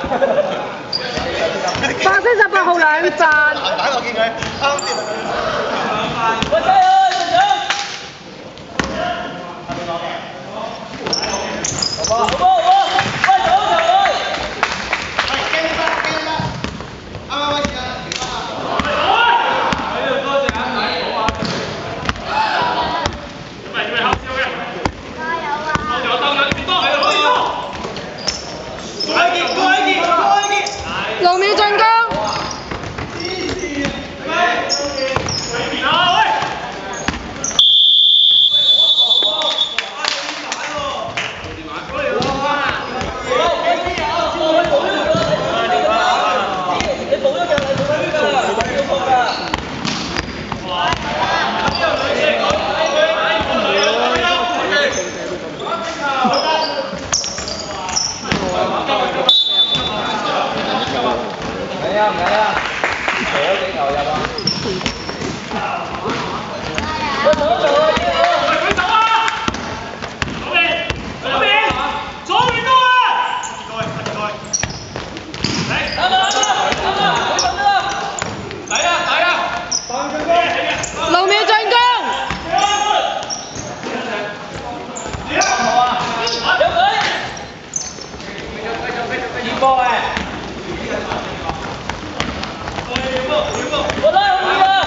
848號兩陣。 打我見佢啱先。 喂，加油！好波，喂，走！ 係驚啦！啱啱開始啦，停翻啦！ 多謝啊！準備考試嘅。加油啊！我鬥兩次多，可以多。高一啲！ 6秒進攻。 唔緊啊，除咗幾球入啊！喂，走啊！舉手啊！左邊高啊！嚟！ 6秒進攻。 熱波嘅。我拉好你啊！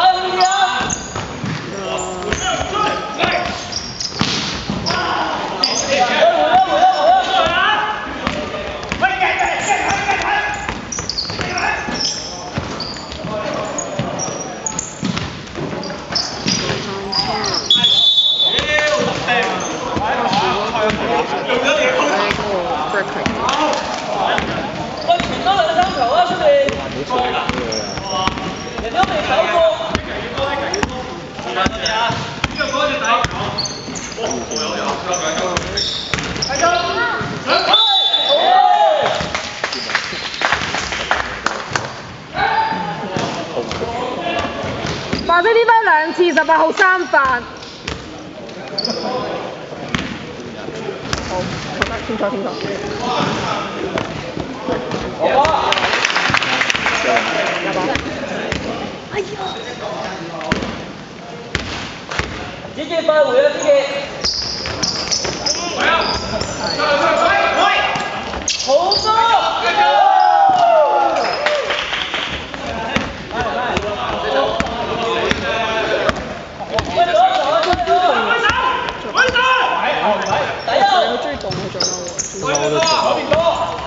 喂，傳多2、3球啊，出嚟！人都未走過。 華仔呢分2次18號3犯。好，覺得清楚。哎呀！ 子健快回啊，子健！好多！ 我中意動佢最嬲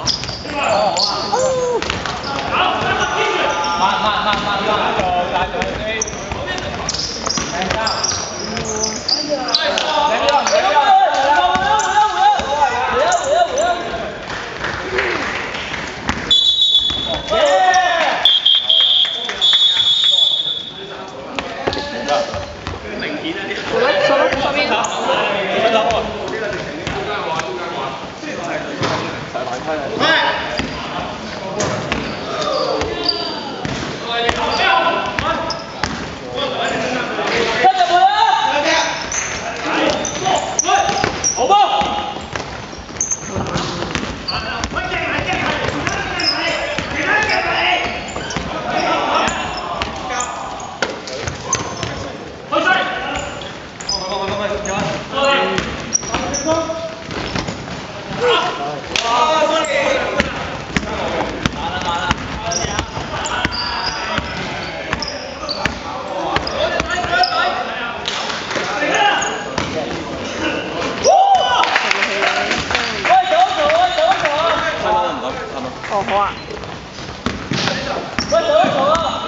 哦，好啊。 喂，走一走啊！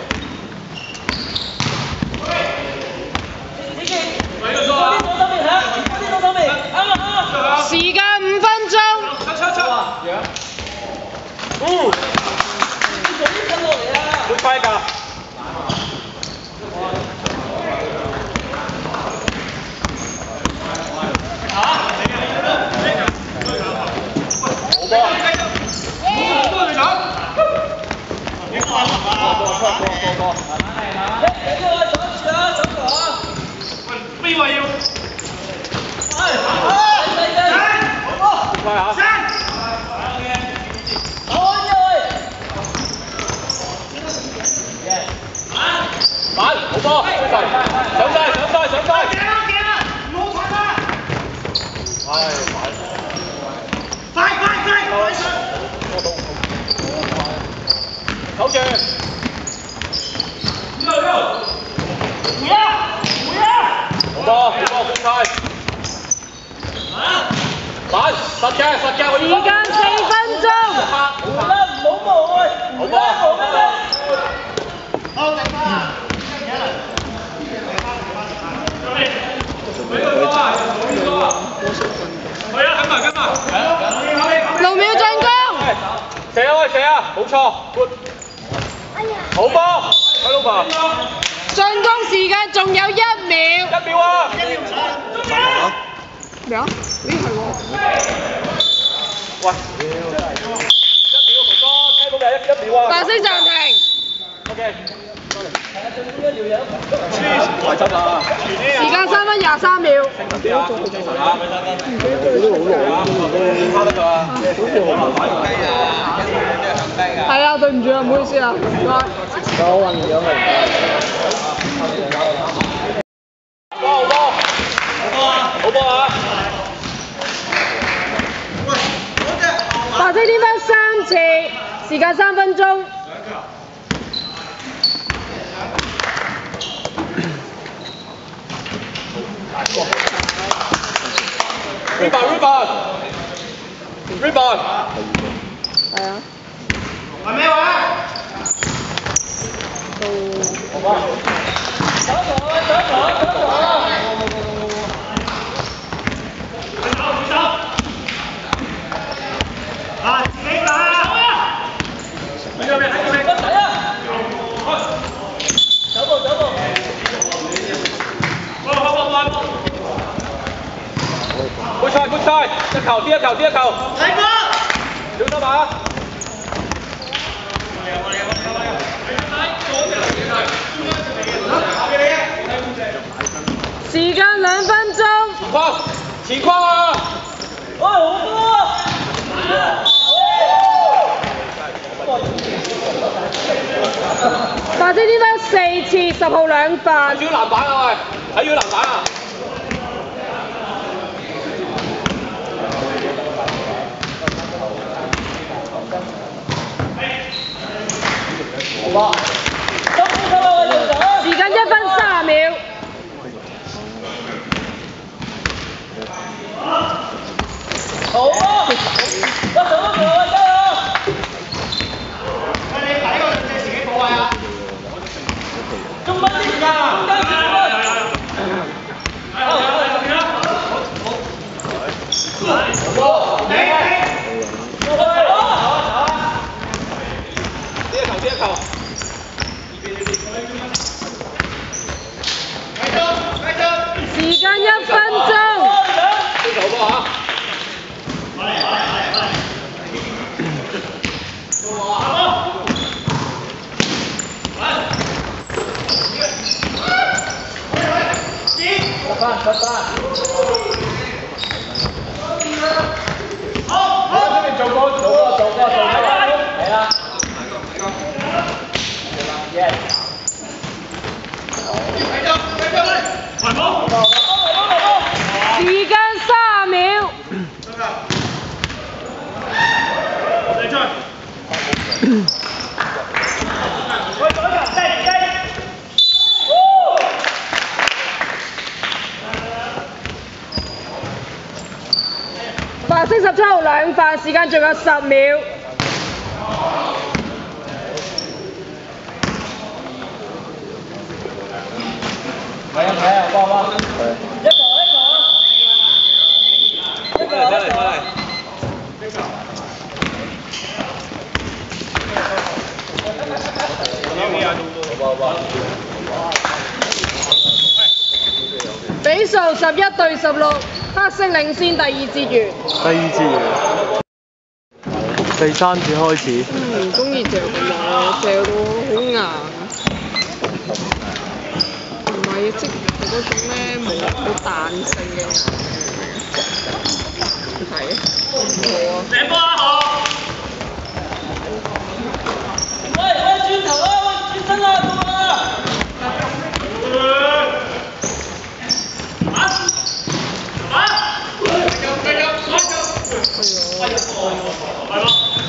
子健，左邊嚇，左邊，啱啊！ 時間5分鐘。 你早啲落嚟啊！ 會快㗎。邊個要？快嚇！ 時間4分鐘。6秒進攻。 射啊！冇錯，好波，快老婆。 進攻時間仲有1秒。 1秒啊！ 咩啊？咦係喎。 喂，1秒哥哥，聽到未？1秒啊！ 白色暫停。 OK。快執啊！ 時間3分23秒。係啊，對唔住啊，唔好意思啊，唔該。 我混咗佢。 好波啊！ 白色點分3次，時間3分鐘。 Rebound。 係啊。 係咩話？啊！自己打啊！喺度走步。 Good side， 一球，啲一球。 睇波。 小心啊！ 時間2分鐘。 前框啊！ 好波！ 白色點分4次，10號兩犯。 睇住籃板啊喂！睇住籃板啊！ 時間1分30秒。 好啊！加油！喂，你睇個你自己補位啊！中分啲時間啊！ 啲一球。 時間1分鐘。 好波啊！ 得返。好，呢邊做過，係啦。 時間3秒。白色17號兩犯，時間仲有10秒。 係啊，幫。一球。 比數11對16，黑色領先第2節完。 第3節開始。 唔中意嚼咁耐，嚼到好硬。唔係即係嗰種咧冇彈性嘅硬。係啊，好啊。 射波啊好！ 喂，轉頭啊！轉身啊！到啊！ 係咯。